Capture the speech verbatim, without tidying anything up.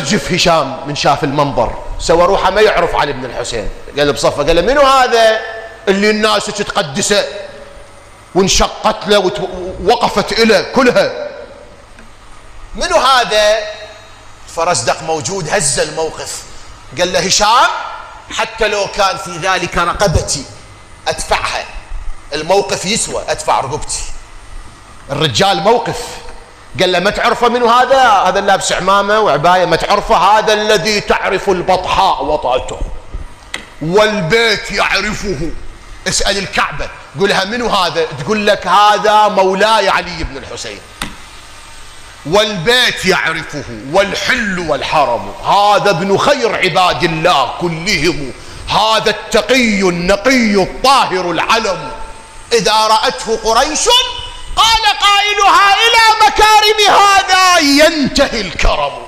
يرجف هشام من شاف المنبر، سوى روحه ما يعرف علي بن الحسين، قال له بصفه، قال له منو هذا اللي الناس تقدسه وانشقت له ووقفت له كلها؟ منو هذا؟ فرزدق موجود، هز الموقف، قال له هشام حتى لو كان في ذلك رقبتي ادفعها، الموقف يسوى ادفع رقبتي. الرجال موقف. قال له ما تعرفه منو هذا؟ هذا اللابس عمامه وعبايه، ما تعرفه؟ هذا الذي تعرف البطحاء وطأته والبيت يعرفه. اسأل الكعبة قولها منو هذا؟ تقول لك هذا مولاي علي بن الحسين، والبيت يعرفه والحل والحرم، هذا ابن خير عباد الله كلهم، هذا التقي النقي الطاهر العلم، إذا رأته قريش قال قائلها إلى مكارم هذا ينتهي الكرم.